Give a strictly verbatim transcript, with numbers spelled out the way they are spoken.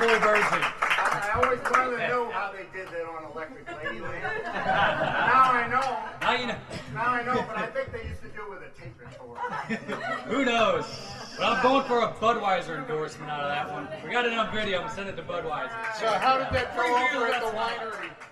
cowboy version. I, I always wanted to know how they did that on Electric Ladyland. Now I know. Now you know. Now I know, but I think they used to do it with a tape recorder. Who knows? But I'm going for a Budweiser endorsement out of that one. We got it on video. I'm sending it to Budweiser. So how did that go over at the winery?